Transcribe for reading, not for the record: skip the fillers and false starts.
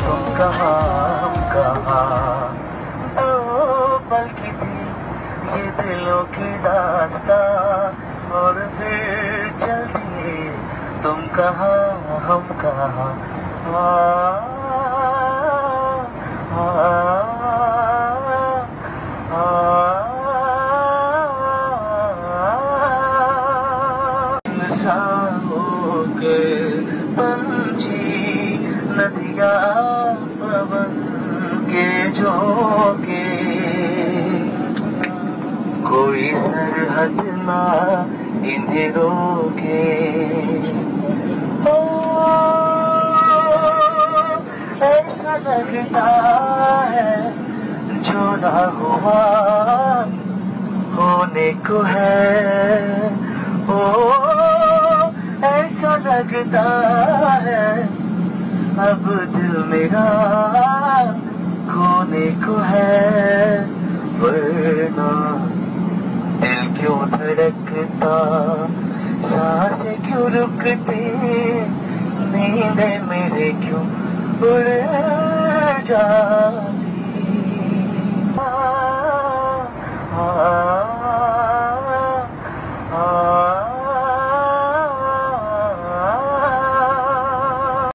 तुम कहाँ हम कहाँ। ओ पल की थी ये दिलों की दास्तां, और फिर चल दिए तुम कहाँ हम कहाँ। के पंछी नदियाँ पवन के झोंके, कोई सरहद ना इंदिगो के। ऐसा लगता है जो ना हुआ होने को है। ओ ऐसा लगता है अब दिल मेरा खोने को है। वरना दिल क्यों धड़कता, सांसें क्यों रुकती, नींदें मेरे क्यों उड़ जा।